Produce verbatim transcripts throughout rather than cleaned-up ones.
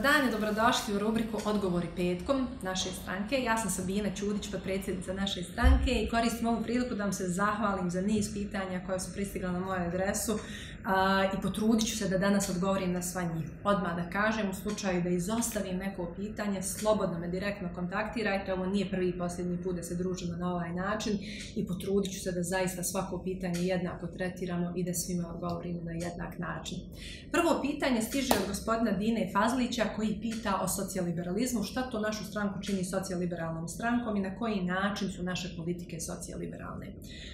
dan i dobrodošli u rubriku Odgovori petkom naše stranke. Ja sam Sabina Ćudić, potpredsjednica naše stranke i koristim ovu priliku da vam se zahvalim za niz pitanja koja su pristigla na moju adresu a, i potrudit ću se da danas odgovorim na sva njih. Odmah da kažem, u slučaju da izostavim neko pitanje, slobodno me direktno kontaktirajte. Ovo nije prvi i posljednji put da se družimo na ovaj način i potrudit ću se da zaista svako pitanje jednako tretiramo i da svima odgovorimo na jednak način. Prvo pitanje stiže od gospodina Dine Fazlića koji pita o socijaliberalizmu, šta to našu stranku čini socijaliberalnom strankom i na koji način su naše politike socijaliberalne.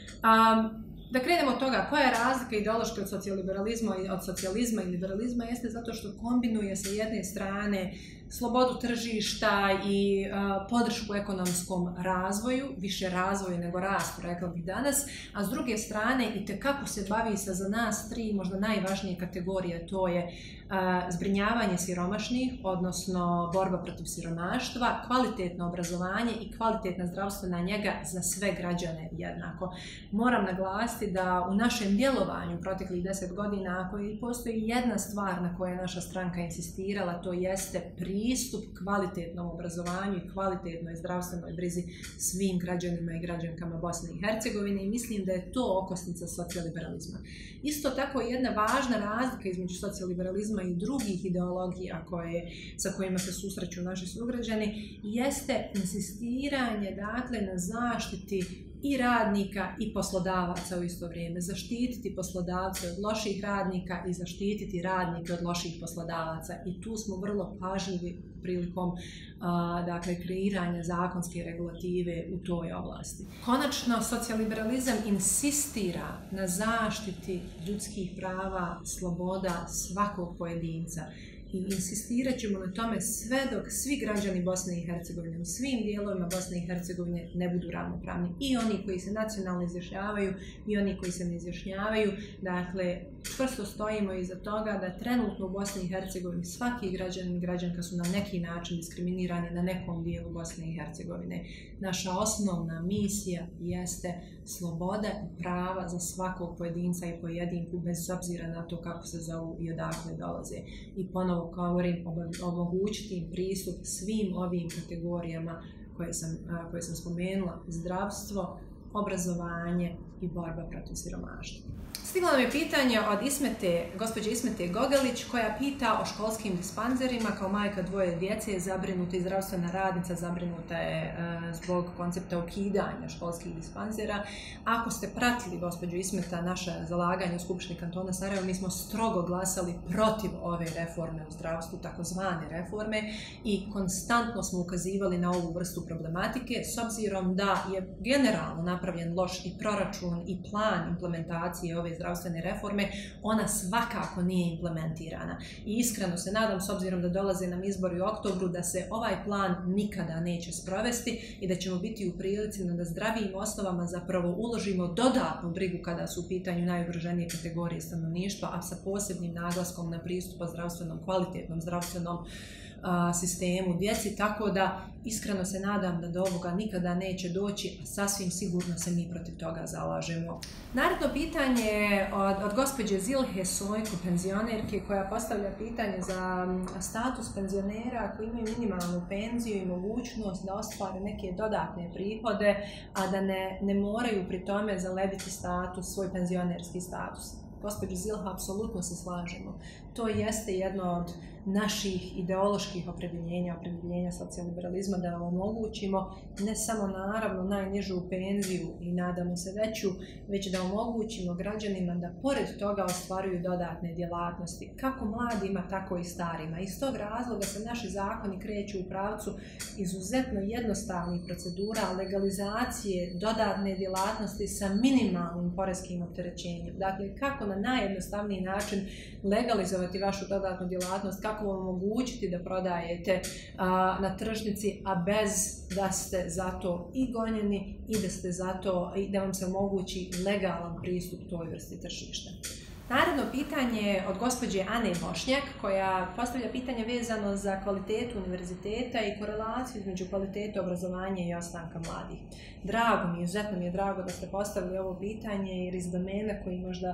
Um, Da krenemo od toga, koja je razlika ideološka od socijaliberalizma i od socijalizma i liberalizma, jeste zato što kombinuje sa jedne strane slobodu tržišta i uh, podršku ekonomskom razvoju, više razvoju nego rastu, rekla bih danas, a s druge strane i tekako se bavi sa za nas tri možda najvažnije kategorije, to je uh, zbrinjavanje siromašnih, odnosno borba protiv siromaštva, kvalitetno obrazovanje i kvalitetna zdravstvena njega za sve građane jednako. Moram naglasiti da u našem djelovanju proteklih deset godina, ako i postoji jedna stvar na kojoj je naša stranka insistirala, to jeste pristup kvalitetnom obrazovanju i kvalitetnoj zdravstvenoj brizi svim građanima i građankama Bosne i Hercegovine i mislim da je to okosnica socijaliberalizma. Isto tako jedna važna razlika između socijaliberalizma i drugih ideologija koje, sa kojima se susreću naši sugrađani jeste insistiranje dakle na zaštiti i radnika i poslodavaca u isto vrijeme. Zaštititi poslodavce od loših radnika i zaštititi radnike od loših poslodavaca. I tu smo vrlo pažljivi prilikom a, dakle, kreiranja zakonske regulative u toj oblasti. Konačno, socijaliberalizam insistira na zaštiti ljudskih prava, sloboda svakog pojedinca. I insistirat ćemo na tome sve dok svi građani Bosne i Hercegovine u svim dijelovima Bosne i Hercegovine ne budu ravnopravni. I oni koji se nacionalno izjašnjavaju i oni koji se ne izjašnjavaju. Dakle, čvrsto stojimo iza toga da trenutno u Bosni i Hercegovini svaki građanin i građanka su na neki način diskriminirani na nekom dijelu Bosne i Hercegovine. Naša osnovna misija jeste sloboda i prava za svakog pojedinca i pojedinku bez obzira na to kako se zovu i odakle dolaze. I ponovo govorim, omogućiti im pristup svim ovim kategorijama koje sam, koje sam spomenula, zdravstvo, obrazovanje i borba protiv siromaštva. Stiglo nam je pitanje od Ismete, gospođe Ismete Gogalić koja pita o školskim dispanzerima. Kao majka dvoje djece zabrinuta i zdravstvena radnica zabrinuta je e, zbog koncepta ukidanja školskih dispanzera. Ako ste pratili, gospođo Ismeta, naše zalaganje u Skupštini kantona Sarajevo, mi smo strogo glasali protiv ove reforme u zdravstvu, takozvane reforme, i konstantno smo ukazivali na ovu vrstu problematike s obzirom da je generalno napravljen loš i proračun i plan implementacije ove zdravstvene reforme, ona svakako nije implementirana. I iskreno se nadam, s obzirom da dolaze nam izbori u oktobru, da se ovaj plan nikada neće sprovesti i da ćemo biti u prilici da na zdravijim osnovama zapravo uložimo dodatnu brigu kada su u pitanju najugroženije kategorije stanovništva, a sa posebnim naglaskom na pristup zdravstvenom, kvalitetnom zdravstvenom a, sistemu djeci, tako da iskreno se nadam da do ovoga nikada neće doći, a sasvim sigurno se mi protiv toga zalažemo. Naredno pitanje je od, od gospođe Zilhe Sojko, penzionerke, koja postavlja pitanje za status penzionera koji imaju minimalnu penziju i mogućnost da ostvare neke dodatne prihode, a da ne, ne moraju pri tome zalediti status, svoj penzionerski status. Gospođo Zilha, apsolutno se slažemo. To jeste jedno od naših ideoloških opredjeljenja, opredjeljenja socijaliberalizma, da vam omogućimo ne samo naravno najnižu penziju i nadamo se veću, već da omogućimo građanima da pored toga ostvaruju dodatne djelatnosti, kako mladima, tako i starima. Iz tog razloga se naši zakoni kreću u pravcu izuzetno jednostavnih procedura, legalizacije, dodatne djelatnosti sa minimalnim poreskim opterećenjem. Dakle, kako na najjednostavniji način legalizovati vašu dodatnu djelatnost, kako vam omogućiti da prodajete a, na tržnici, a bez da ste za to i gonjeni i da ste za to, i da vam se omogući legalan pristup toj vrsti tržišta. Naredno pitanje je od gospođe Ane Bošnjak, koja postavlja pitanje vezano za kvalitetu univerziteta i korelaciju između kvalitete obrazovanja i ostanka mladih. Drago mi je, izuzetno mi je drago da ste postavili ovo pitanje, jer iz domena koji možda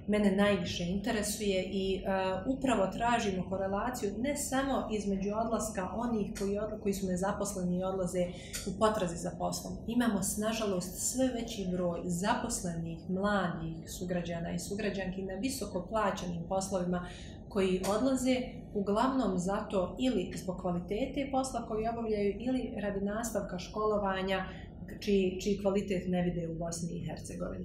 mene najviše interesuje i uh, upravo tražimo korelaciju ne samo između odlaska onih koji, odla, koji su nezaposleni i odlaze u potrazi za poslom. Imamo, nažalost, sve veći broj zaposlenih, mladih sugrađana i sugrađanki na visoko plaćenim poslovima koji odlaze uglavnom zato ili zbog kvalitete posla koji obavljaju ili radi nastavka školovanja čiji, čiji kvalitet ne vide u Bosni i Hercegovini.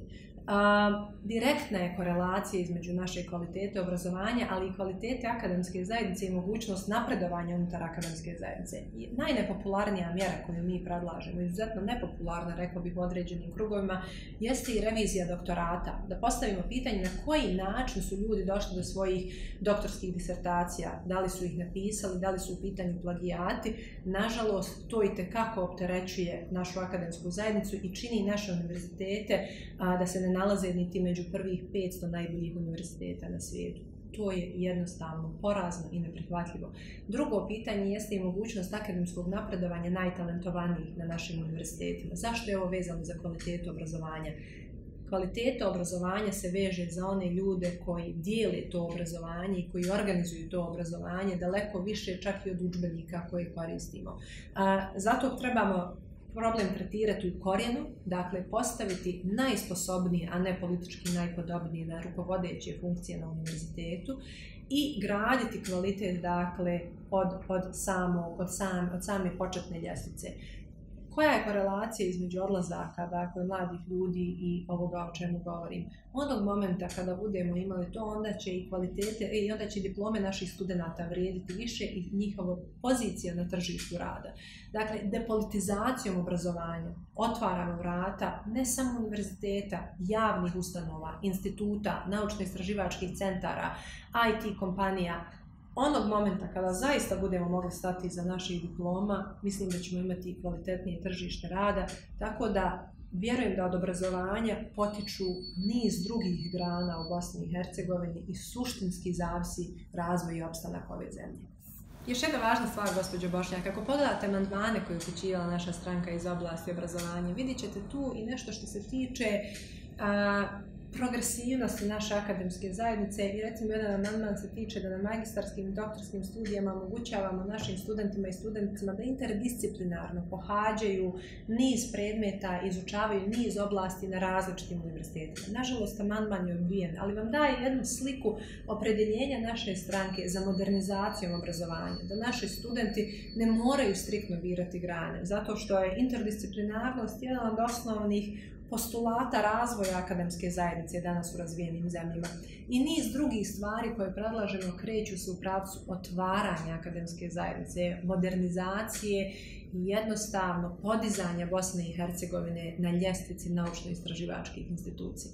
A, direktna je korelacija između naše kvalitete obrazovanja, ali i kvalitete akademske zajednice i mogućnost napredovanja unutar akademske zajednice. I najnepopularnija mjera koju mi predlažemo, izuzetno nepopularna, rekla bih u određenim krugovima, jeste i revizija doktorata. Da postavimo pitanje na koji način su ljudi došli do svojih doktorskih disertacija, da li su ih napisali, da li su u pitanju plagijati. Nažalost, to itekako opterećuje našu akademsku zajednicu i čini naše univerzitete a, da se ne nalaze niti među prvih petsto najboljih univerziteta na svijetu. To je jednostavno porazno i neprihvatljivo. Drugo pitanje jeste i mogućnost akademskog napredovanja najtalentovanijih na našim univerzitetima. Zašto je ovo vezano za kvalitetu obrazovanja? Kvaliteta obrazovanja se veže za one ljude koji dijele to obrazovanje i koji organizuju to obrazovanje daleko više čak i od udžbenika koje koristimo. A, zato trebamo problem tretirati u korijenu, dakle postaviti najsposobnije, a ne politički najpodobnije na rukovodeće funkcije na univerzitetu i graditi kvalitet, dakle, od, od, samo, od, sam, od same početne ljestvice. Koja je korelacija između odlazaka, dakle, mladih ljudi i ovoga o čemu govorim? Onog momenta kada budemo imali to, onda će i kvalitete, i onda će diplome naših studenata vrijediti više i njihova pozicija na tržištu rada. Dakle, depolitizacijom obrazovanja otvaramo vrata ne samo univerziteta, javnih ustanova, instituta, naučno-istraživačkih centara, I T kompanija. Onog momenta kada zaista budemo mogli stati za naših diploma, mislim da ćemo imati kvalitetnije tržište rada, tako da vjerujem da od obrazovanja potiču niz drugih grana u Bosni i Hercegovini i suštinski zavisi razvoj i opstanak ove zemlje. Još jedna važna stvar, gospođo Bošnjak, ako pogledate amandmane koje je upućivala naša stranka iz oblasti obrazovanja, vidjet ćete tu i nešto što se tiče a, progresivnosti naše akademske zajednice i recimo jedan amandman se tiče da na magistarskim i doktorskim studijama omogućavamo našim studentima i studenticama da interdisciplinarno pohađaju niz predmeta, izučavaju niz oblasti na različitim univerzitetima. Nažalost, amandman je odbijen, ali vam daje jednu sliku opredeljenja naše stranke za modernizacijom obrazovanja, da naši studenti ne moraju striktno birati grane, zato što je interdisciplinarnost jedan od osnovnih postulata razvoja akademske zajednice danas u razvijenim zemljama. I niz drugih stvari koje predlažemo kreću se u pravcu otvaranja akademske zajednice, modernizacije i jednostavno podizanja Bosne i Hercegovine na ljestvici naučno-istraživačkih institucija.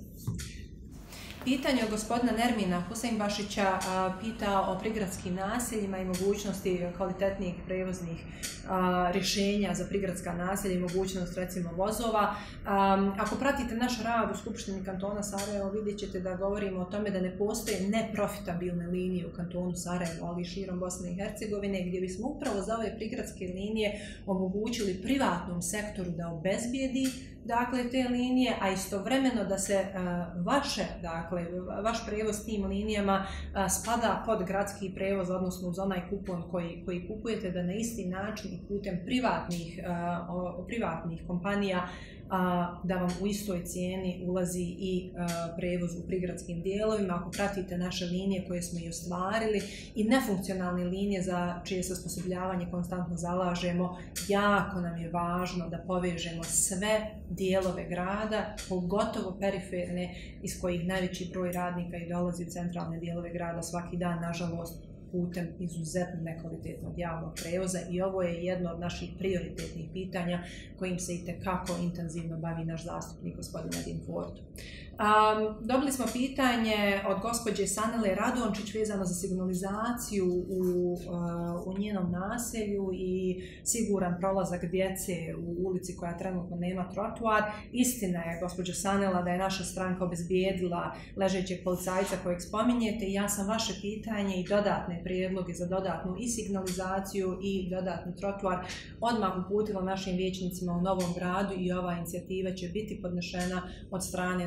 Pitanje od gospodina Nermina Huseinbašića pita o prigradskim naseljima i mogućnosti kvalitetnijih prevoznih a, rješenja za prigradska naselja i mogućnost recimo vozova. A, ako pratite naš rad u Skupštini kantona Sarajevo, vidjet ćete da govorimo o tome da ne postoje neprofitabilne linije u kantonu Sarajevo, ali i širom Bosne i Hercegovine, gdje bismo upravo za ove prigradske linije omogućili privatnom sektoru da obezbijedi dakle te linije, a istovremeno da se uh, vaše, dakle, vaš prevoz tim linijama uh, spada pod gradski prevoz, odnosno uz onaj kupon koji, koji kupujete, da na isti način i putem privatnih, uh, o, privatnih kompanija a, da vam u istoj cijeni ulazi i a, prevoz u prigradskim dijelovima. Ako pratite naše linije koje smo i ostvarili i nefunkcionalne linije za čije se osposobljavanje konstantno zalažemo, jako nam je važno da povežemo sve dijelove grada, pogotovo periferne iz kojih najveći broj radnika i dolazi u centralne dijelove grada svaki dan, nažalost, putem izuzetno nekvalitetnog javnog prevoza, i ovo je jedno od naših prioritetnih pitanja kojim se itekako intenzivno bavi naš zastupnik gospodin Edin Ford. Um, dobili smo pitanje od gospođe Sanele Radončić vezano za signalizaciju u, uh, u njenom naselju i siguran prolazak djece u ulici koja trenutno nema trotuar. Istina je, gospođo Sanela, da je naša stranka obezbijedila ležećeg policajca kojeg spominjete, i ja sam vaše pitanje i dodatne prijedloge za dodatnu i signalizaciju i dodatni trotuar odmah uputila našim vijećnicima u Novom Gradu, i ova inicijativa će biti podnešena od strane naše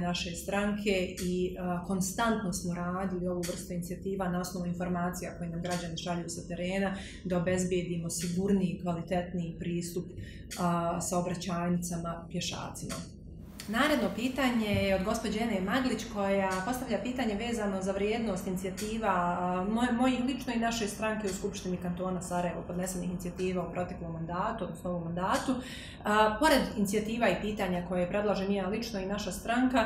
stranke i a, konstantno smo radili ovu vrstu inicijativa na osnovu informacija koje nam građani šalju sa terena da obezbijedimo sigurniji, kvalitetniji pristup a, saobraćajnicama, pješacima. Naredno pitanje je od gospođe Ene Maglić koja postavlja pitanje vezano za vrijednost inicijativa moj, mojih lično i naše stranke u Skupštini kantona Sarajevo podnesenih inicijativa u proteklom mandatu, odnosno ovom mandatu. A, pored inicijativa i pitanja koje predlažem ja lično i naša stranka,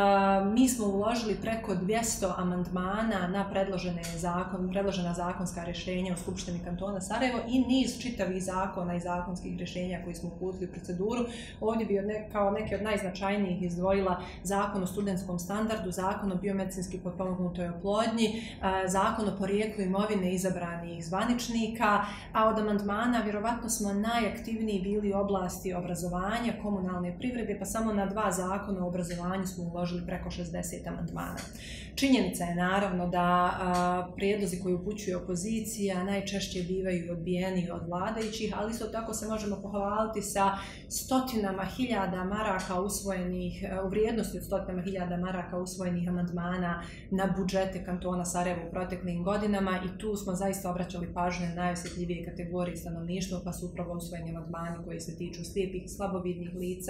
a, mi smo uložili preko dvjesto amandmana na predložene zakon, predložena zakonska rješenja u Skupštini kantona Sarajevo i niz čitavih zakona i zakonskih rješenja koji smo uputili u proceduru. Ovdje bi od ne, kao neke od najznačajnijih izdvojila Zakon o studentskom standardu, Zakon o biomedicinski potpomognutoj oplodnji, Zakon o porijeklu imovine izabranih zvaničnika, a od amandmana vjerovatno smo najaktivniji bili u oblasti obrazovanja, komunalne privrede, pa samo na dva zakona o obrazovanju smo uložili preko šezdeset amandmana. Činjenica je naravno da a, prijedlozi koji upućuje opozicija najčešće bivaju odbijeni od vladajućih, ali isto tako se možemo pohvaliti sa stotinama hiljada maraka usvojenih, u vrijednosti od stotinama hiljada maraka usvojenih amandmana na budžete kantona Sarajevo u proteklim godinama i tu smo zaista obraćali pažnju na najosjetljivije kategorije stanovništva, pa su upravo usvojeni amandmani koji se tiču slijepih i slabovidnih lica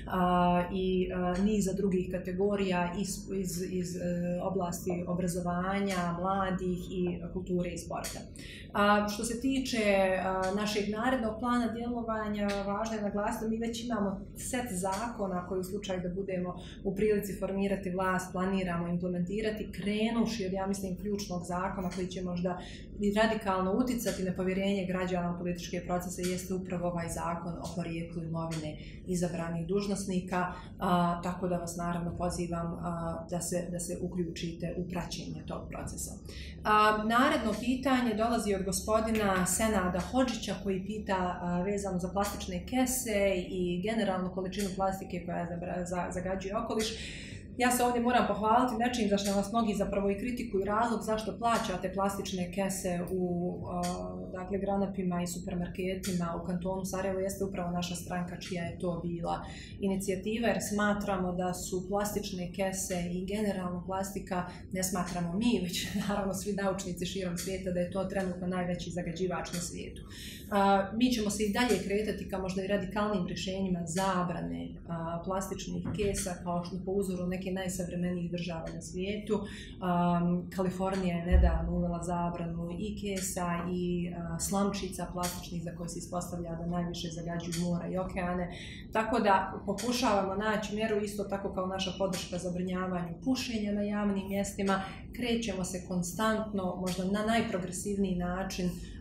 a, i a, niza drugih kategorija iz, iz, iz oblasti obrazovanja, mladih i kulture i sporta. A, što se tiče a, našeg narednog plana djelovanja, važno je naglasiti da mi već imamo set zakona koji u slučaju da budemo u prilici formirati vlast, planiramo implementirati, krenuši od, ja mislim, ključnog zakona koji će možda i radikalno uticati na povjerenje građana u političke procese, jeste upravo ovaj zakon o porijeklu imovine izabranih dužnosnika, a, tako da vas naravno pozivam a, da, se, da se uključite u praćenje tog procesa. A, naredno pitanje dolazi od gospodina Senada Hodžića koji pita a, vezano za plastične kese i generalnu količinu plastike koja zagađuje okoliš. Ja se ovdje moram pohvaliti nečim zašto nas mnogi zapravo i kritikuju razlog zašto plaćate plastične kese u uh, dakle, granapima i supermarketima u kantonu Sarajevo, jeste upravo naša stranka čija je to bila inicijativa, jer smatramo da su plastične kese i generalno plastika, ne smatramo mi, već naravno svi naučnici širom svijeta, da je to trenutno najveći zagađivač na svijetu. Uh, mi ćemo se i dalje kretati ka možda i radikalnim rješenjima zabrane uh, plastičnih kesa, kao što po uzoru neke najsavremenijih država na svijetu. Um, Kalifornija je nedavno uvela zabranu i kesa i uh, slamčica plastičnih za koje se ispostavlja da najviše zagađuju mora i okeane. Tako da pokušavamo naći mjeru isto tako kao naša podrška zabranjavanju pušenja na javnim mjestima. Krećemo se konstantno, možda na najprogresivniji način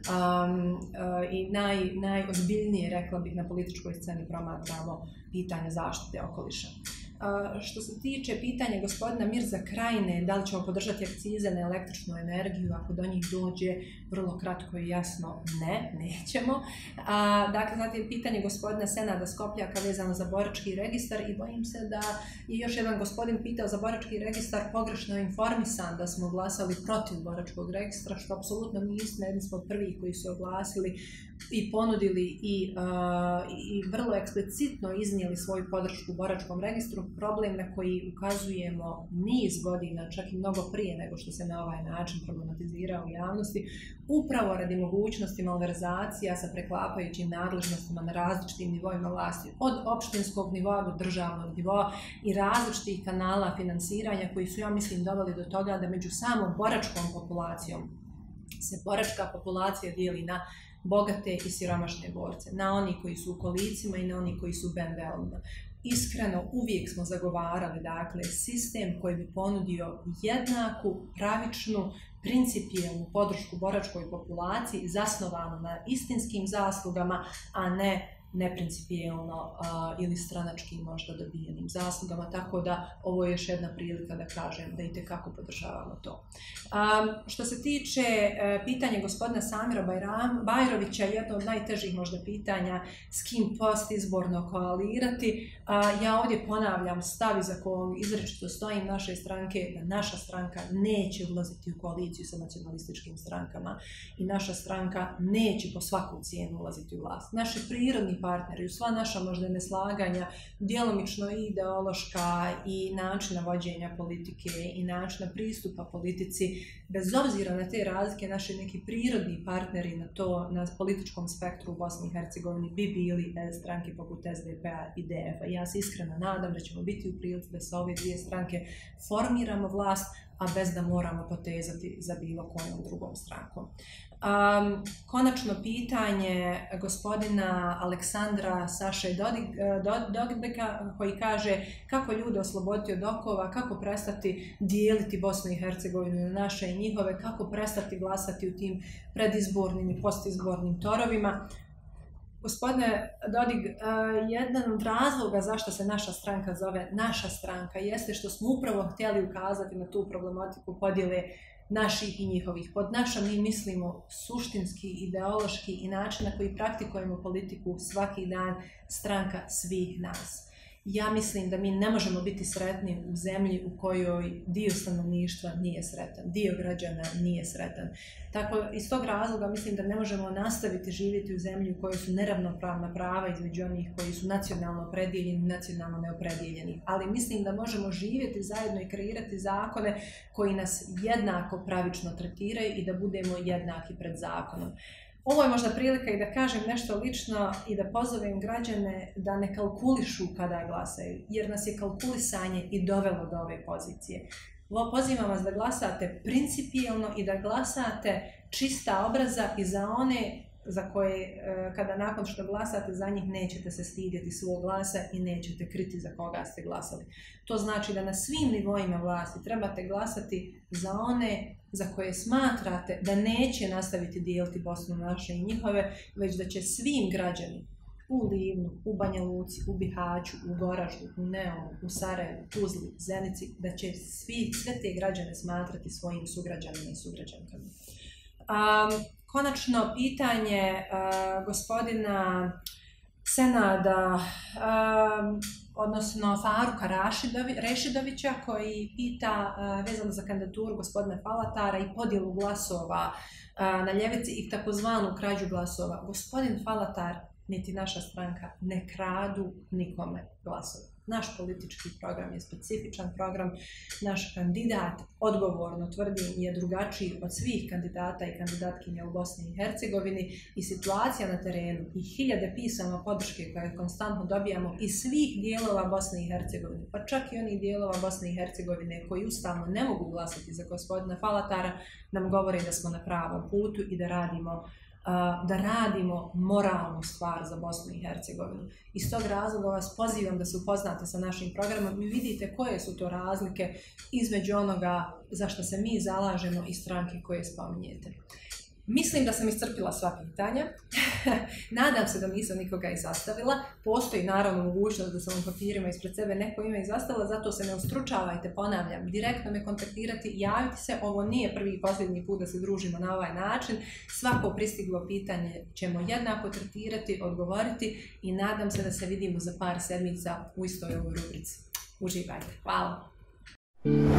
um, uh, i naj, najozbiljnije, rekla bih, na političkoj sceni promatramo pitanje zaštite okoliša. Uh, što se tiče pitanja gospodina Mirza Krajine, da li ćemo podržati akcize na električnu energiju, ako do njih dođe, vrlo kratko i jasno ne, nećemo. Uh, dakle, zatim pitanje gospodina Senada Skopljaka vezano za borački registar i bojim se da je još jedan gospodin pitao za borački registar, pogrešno informisan da smo glasali protiv boračkog registra, što apsolutno nije istina, jedni smo prvi koji su oglasili i ponudili i, uh, i vrlo eksplicitno iznijeli svoju podršku boračkom registru, problem na koji ukazujemo niz godina, čak i mnogo prije nego što se na ovaj način problematizirao u javnosti, upravo radi mogućnosti malverzacija sa preklapajućim nadležnostima na različitim nivoima vlasti, od opštinskog nivoa do državnog nivoa i različitih kanala finansiranja koji su, ja mislim, doveli do toga da među samom boračkom populacijom se boračka populacija dijeli na bogate i siromašne borce, na oni koji su u kolicima i na oni koji su u be em ve-ovima. Iskreno, uvijek smo zagovarali, dakle, sistem koji bi ponudio jednaku, pravičnu, principijelnu podršku boračkoj populaciji zasnovanu na istinskim zaslugama, a ne neprincipijelno uh, ili stranačkim možda dobijenim zaslugama, tako da ovo je još jedna prilika da kažem da itekako podržavamo to. Um, što se tiče uh, pitanja gospodina Samira Bajram, Bajrovića, jedno od najtežih možda pitanja s kim postizborno koalirati, uh, ja ovdje ponavljam stav iza kojeg izričito stojim naše stranke, da naša stranka neće ulaziti u koaliciju sa nacionalističkim strankama i naša stranka neće po svaku cijenu ulaziti u vlast. Naš prirodni partneri, sva naša možda neslaganja, djelomično i ideološka i načina vođenja politike i načina pristupa politici, bez obzira na te razlike, naši neki prirodni partneri na to, na političkom spektru u Bosni i Hercegovini bi bili stranke poput S D P-a i D F-a. Ja se iskreno nadam da ćemo biti u prilici da sa ove dvije stranke formiramo vlast, a bez da moramo potezati za bilo kojom drugom strankom. Um, konačno pitanje gospodina Aleksandra Saše Dodigbeka koji kaže kako ljude osloboditi od okova, kako prestati dijeliti Bosnu i Hercegovinu na naše i njihove, kako prestati glasati u tim predizbornim i postizbornim torovima. Gospodine Dodig, jedan od razloga zašto se naša stranka zove naša stranka jeste što smo upravo htjeli ukazati na tu problematiku podjele naših i njihovih. Pod našom mi mislimo suštinski, ideološki i način na koji praktikujemo politiku svaki dan, stranka svih nas. Ja mislim da mi ne možemo biti sretni u zemlji u kojoj dio stanovništva nije sretan, dio građana nije sretan. Tako, iz tog razloga mislim da ne možemo nastaviti živjeti u zemlji u kojoj su neravnopravna prava između onih koji su nacionalno opredjeljeni i nacionalno neopredjeljeni. Ali mislim da možemo živjeti zajedno i kreirati zakone koji nas jednako pravično tretiraju i da budemo jednaki pred zakonom. Ovo je možda prilika i da kažem nešto lično i da pozovem građane da ne kalkulišu kada glasaju, jer nas je kalkulisanje i dovelo do ove pozicije. Pozivam vas da glasate principijelno i da glasate čista obraza i za one za koje, kada nakon što glasate za njih, nećete se stidjeti svog glasa i nećete kriti za koga ste glasali. To znači da na svim nivoima vlasti trebate glasati za one za koje smatrate da neće nastaviti dijeliti Bosnu naše i njihove, već da će svim građanima u Livnu, u Banja Luci, u Bihaću, u Goraždu, u Neumu, u Sarajevu, Tuzli, Zenici, da će svi, sve te građane smatrati svojim sugrađanima i sugrađankama. Um, konačno pitanje uh, gospodina Senada, um, odnosno Faruka Rašidovi, Rešidovića, koji pita uh, vezano za kandidaturu gospodina Falatara i podjelu glasova uh, na ljevici i takozvanu krađu glasova. Gospodin Falatar niti naša stranka ne kradu nikome glasove. Naš politički program je specifičan program, naš kandidat, odgovorno tvrdim, je drugačiji od svih kandidata i kandidatkinja u Bosni i Hercegovini i situacija na terenu i hiljade pisama podrške koje konstantno dobijamo iz svih dijelova Bosne i Hercegovine, pa čak i onih dijelova Bosne i Hercegovine koji ustavno ne mogu glasati za gospodina Falatara, nam govore da smo na pravom putu i da radimo da radimo moralnu stvar za Bosnu i Hercegovinu. Iz tog razloga vas pozivam da se upoznate sa našim programom i vidite koje su to razlike između onoga za što se mi zalažemo i stranke koje spominjete. Mislim da sam iscrpila sva pitanja. Nadam se da nisam nikoga izostavila. Postoji naravno mogućnost da sam u papirima ispred sebe neko ime izostavila, zato se ne ustručavajte, ponavljam, direktno me kontaktirati, javiti se. Ovo nije prvi i posljednji put da se družimo na ovaj način. Svako pristiglo pitanje ćemo jednako tretirati, odgovoriti i nadam se da se vidimo za par sedmica u istoj ovoj rubrici. Uživajte. Hvala.